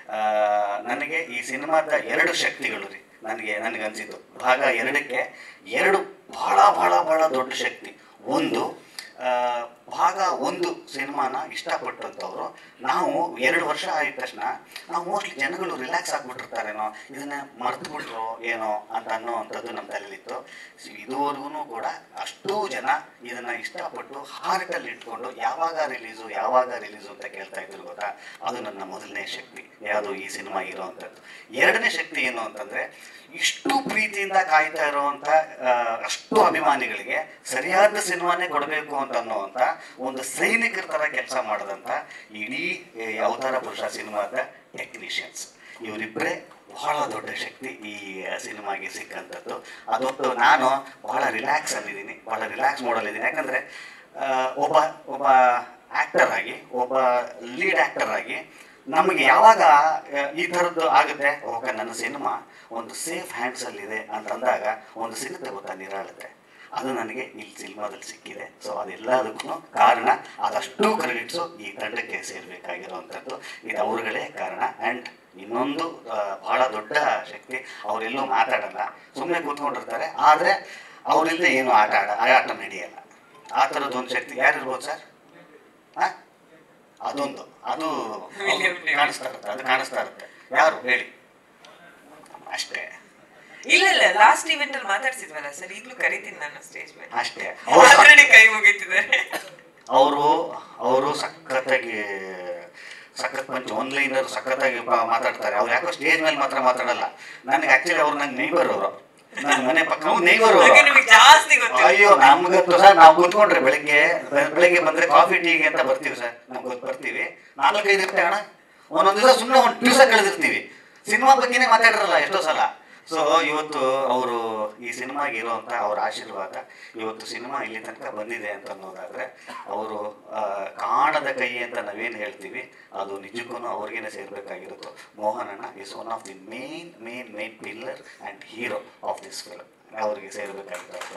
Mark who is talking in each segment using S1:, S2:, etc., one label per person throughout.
S1: ನನಗೆ ಈ ಸಿನಿಮಾದ 2 ಶಕ್ತಿಗಳು ರೀ. ನನಗನ್ಸಿದ್ದು ಭಾಗ 2ಕ್ಕೆ 2 ಭಾಳ ಭಾಳ ಭಾಳ ದೊಡ್ಡ ಶಕ್ತಿ. ಒಂದು ಭಾಗ 1 ಸಿನಿಮಾನ ಇಷ್ಟಪಟ್ಟಂಥವ್ರು ನಾವು 2 ವರ್ಷ ಆಗಿದ ತಕ್ಷಣ ನಾವು ಮೋಸ್ಟ್ಲಿ ಜನಗಳು ರಿಲ್ಯಾಕ್ಸ್ ಆಗಿಬಿಟ್ಟಿರ್ತಾರೇನೋ, ಇದನ್ನ ಮರೆತು ಬಿಟ್ರು ಏನೋ ಅಂತ ಅನ್ನೋವಂಥದ್ದು ನಮ್ಮ ತಲೆಯಲ್ಲಿತ್ತು. ಇದುವರೆಗೂ ಕೂಡ ಅಷ್ಟೂ ಜನ ಇದನ್ನು ಇಷ್ಟಪಟ್ಟು ಹಾರ್ಟಲ್ಲಿ ಇಟ್ಕೊಂಡು ಯಾವಾಗ ರಿಲೀಸು ಅಂತ ಕೇಳ್ತಾ ಇದ್ರು ಗೊತ್ತಾ. ಅದು ನನ್ನ ಮೊದಲನೇ ಶಕ್ತಿ, ಯಾವುದು ಈ ಸಿನಿಮಾ ಇರೋವಂಥದ್ದು. 2ನೇ ಶಕ್ತಿ ಏನು ಅಂತಂದರೆ, ಇಷ್ಟು ಪ್ರೀತಿಯಿಂದ ಕಾಯ್ತಾ ಇರೋವಂಥ ಅಷ್ಟು ಅಭಿಮಾನಿಗಳಿಗೆ ಸರಿಯಾದ ಸಿನಿಮಾನೇ ಕೊಡಬೇಕು ಅಂತ ಅನ್ನೋವಂಥ ಒಂದು ಸೈನಿಕರ ಥರ ಕೆಲಸ ಮಾಡಿದಂಥ ಇಡೀ ಅವತಾರ ಪುರುಷ ಸಿನಿಮಾದ ಟೆಕ್ನಿಷಿಯನ್ಸ್, ಇವರಿಬ್ಬರೇ ಬಹಳ ದೊಡ್ಡ ಶಕ್ತಿ ಈ ಸಿನಿಮಾಗೆ ಸಿಕ್ಕಂಥದ್ದು. ಅದೊಂದು ನಾನು ಬಹಳ ರಿಲ್ಯಾಕ್ಸ್ ಆಗಿದ್ದೀನಿ, ಬಹಳ ರಿಲ್ಯಾಕ್ಸ್ ಮಾಡಲಿದ್ದೀನಿ. ಯಾಕಂದರೆ ಒಬ್ಬ ಆ್ಯಕ್ಟರ್ ಆಗಿ, ಒಬ್ಬ ಲೀಡ್ ಆ್ಯಕ್ಟರ್ ಆಗಿ ನಮಗೆ ಯಾವಾಗ ಈ ಥರದ್ದು ಆಗುತ್ತೆ, ಓಕೆ ನನ್ನ ಸಿನಿಮಾ ಒಂದು ಸೇಫ್ ಹ್ಯಾಂಡ್ಸಲ್ಲಿದೆ ಅಂತಂದಾಗ ಒಂದು ಸಿಗುತ್ತೆ ಗೊತ್ತಾ ನಿರಾಳತೆ, ಅದು ನನಗೆ ಈ ಸಿನಿಮಾದಲ್ಲಿ ಸಿಕ್ಕಿದೆ. ಸೊ ಅದೆಲ್ಲದಕ್ಕೂ ಕಾರಣ, ಅದಷ್ಟು ಕ್ರೆಡಿಟ್ಸು ಈ ತಂಡಕ್ಕೆ ಸೇರಬೇಕಾಗಿರುವಂಥದ್ದು. ಇದು ಅವ್ರುಗಳೇ ಕಾರಣ. ಆ್ಯಂಡ್ ಇನ್ನೊಂದು ಭಾಳ ದೊಡ್ಡ ಶಕ್ತಿ, ಅವರೆಲ್ಲೂ ಮಾತಾಡಲ್ಲ, ಸುಮ್ಮನೆ ಕೂತ್ಕೊಂಡಿರ್ತಾರೆ. ಆದರೆ ಅವರಿಂದ ಏನು ಆಟ ನಡೆಯಲ್ಲ. ಆ ಥರದ್ದೊಂದು ಶಕ್ತಿ ಯಾರಿರ್ಬೋದು ಸರ್? ಹಾಂ, ಅದು ಕಾಣಿಸ್ತಾ ಇರುತ್ತೆ. ಯಾರು ಹೇಳಿ? ಅಷ್ಟೇ.
S2: ಇಲ್ಲ ಲಾಸ್ಟ್ ಇವೆಂಟ್ ಅಲ್ಲಿ ಮಾತಾಡ್ಸಿದ್ವಲ್ಲ ಸರ್, ಈಗಲೂ ಕರಿತೀನಿ ನಾನು ಸ್ಟೇಜ್ ಮೇಲೆ.
S1: ಅಷ್ಟೇ.
S2: ಕೈ ಮುಗಿತಿದ್ದಾರೆ
S1: ಅವರು ಸಖತ್ತಾಗಿ ಪಂಚ್ ಆನ್ಲೈನರ್ ಸಖತ್ತಾಗಿ ಮಾತಾಡ್ತಾರೆ. ಅವ್ರು ಯಾಕೋ ಸ್ಟೇಜ್ ಮೇಲೆ ಮಾತ್ರ ಮಾತಾಡಲ್ಲ. ನನಗೆ ಆಕ್ಚುಲಿ ಅವ್ರು ನಂಗೆ ನೈಬರ್, ಅವರು ನನ್ನ ಮನೆ ಪಕ್ಕ ನೈಬರ್. ಅಯ್ಯೋ ನಮ್ಗಂತೂ ಸರ್, ನಾವು ಕೂತ್ಕೊಂಡ್ರೆ ಬೆಳಿಗ್ಗೆ ಬಂದ್ರೆ ಕಾಫಿ ಟೀಗೆ ಅಂತ ಬರ್ತೀವಿ ಸರ್, ನಾವು ಬರ್ತೀವಿ 4-5 ಗಂಟೆ ಅಣ್ಣ, ಒಂದೊಂದು ದಿವಸ ಸುಮ್ಮನೆ ಒಂದು ದಿವಸ ಕಳೆದಿರ್ತೀವಿ, ಸಿನಿಮಾ ಬಗ್ಗೆನೇ ಮಾತಾಡಿರಲ್ಲ ಎಷ್ಟೋ ಸಲ. ಸೊ ಇವತ್ತು ಅವರು ಈ ಸಿನಿಮಾಗೆ ಇರುವಂಥ ಅವ್ರ ಆಶೀರ್ವಾದ, ಇವತ್ತು ಸಿನಿಮಾ ಇಲ್ಲಿ ತನಕ ಬಂದಿದೆ ಅಂತ ಅನ್ನೋದಾದರೆ, ಅವರು ಕಾಣದ ಕೈ ಅಂತ ನಾವೇನು ಹೇಳ್ತೀವಿ ಅದು ನಿಜಕ್ಕೂ ಅವ್ರಿಗೇನೆ ಸೇರಬೇಕಾಗಿರುತ್ತೆ. ಮೋಹನಣ್ಣ is one of the main pillar and hero of this film. ಅವ್ರಿಗೆ ಸೇರಬೇಕಾಗಿರುತ್ತೆ.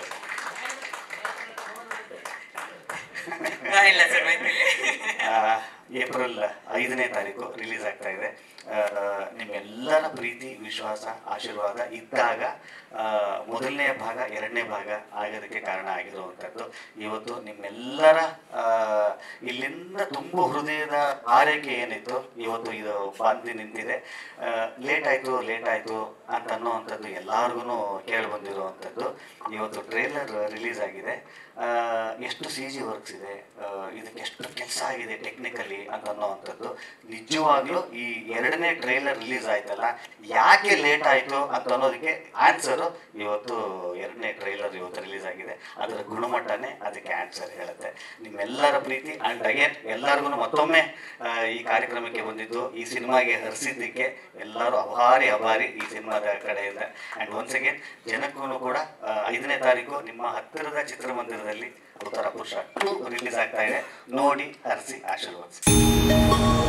S1: ಏಪ್ರಿಲ್ 5ನೇ ತಾರೀಕು ರಿಲೀಸ್ ಆಗ್ತಾ ಇದೆ. ನಿಮ್ಮೆಲ್ಲರ ಪ್ರೀತಿ, ವಿಶ್ವಾಸ, ಆಶೀರ್ವಾದ ಇದ್ದಾಗ ಮೊದಲನೇ ಭಾಗ 2ನೇ ಭಾಗ ಆಗೋದಕ್ಕೆ ಕಾರಣ ಆಗಿರುವಂಥದ್ದು. ಇವತ್ತು ನಿಮ್ಮೆಲ್ಲರ ಇಲ್ಲಿಂದ ತುಂಬ ಹೃದಯದ ಆರೈಕೆ ಏನಿತ್ತು, ಇವತ್ತು ಇದು ಬಾಂಧಿ ನಿಂತಿದೆ. ಲೇಟ್ ಆಯಿತು ಅಂತ ಅನ್ನೋವಂಥದ್ದು ಎಲ್ಲರಿಗೂ ಕೇಳಿ ಬಂದಿರುವಂಥದ್ದು. ಇವತ್ತು ಟ್ರೇಲರ್ ರಿಲೀಸ್ ಆಗಿದೆ. ಎಷ್ಟು CG ವರ್ಕ್ಸ್ ಇದೆ, ಇದಕ್ಕೆ ಎಷ್ಟು ಕೆಲಸ ಆಗಿದೆ ಟೆಕ್ನಿಕಲಿ ಅಂತ ಅನ್ನೋವಂಥದ್ದು. ನಿಜವಾಗ್ಲೂ ಈ 2ನೇ ಟ್ರೈಲರ್ ರಿಲೀಸ್ ಆಯ್ತಲ್ಲ, ಯಾಕೆ ಲೇಟ್ ಆಯಿತು ಅಂತ ಅನ್ನೋದಕ್ಕೆ ಆನ್ಸರು ಇವತ್ತು 2ನೇ ಟ್ರೈಲರ್ ಇವತ್ತು ರಿಲೀಸ್ ಆಗಿದೆ. ಅದರ ಗುಣಮಟ್ಟನೇ ಅದಕ್ಕೆ ಆನ್ಸರ್ ಹೇಳುತ್ತೆ. ನಿಮ್ಮೆಲ್ಲರ ಪ್ರೀತಿ ಆ್ಯಂಡ್ ಅಗೇನ್ ಎಲ್ಲರಿಗೂ ಮತ್ತೊಮ್ಮೆ ಈ ಕಾರ್ಯಕ್ರಮಕ್ಕೆ ಬಂದಿದ್ದು, ಈ ಸಿನಿಮಾಗೆ ಹರಿಸಿದ್ದಕ್ಕೆ ಎಲ್ಲರೂ ಅಭಾರಿ ಈ ಸಿನಿಮಾದ ಕಡೆಯಿಂದ. ಆ್ಯಂಡ್ ಒನ್ಸ್ ಅಗೇನ್ ಜನಕ್ಕೂ ಕೂಡ 5ನೇ ತಾರೀಕು ನಿಮ್ಮ ಹತ್ತಿರದ ಚಿತ್ರಮಂದಿರದಲ್ಲಿ ಅವತಾರ ಪುರುಷ 2 ರಿಲೀಸ್ ಆಗ್ತಾ ಇದೆ. ನೋಡಿ, ಹರಿಸಿ, ಆಶೀರ್ವದಿಸಿ.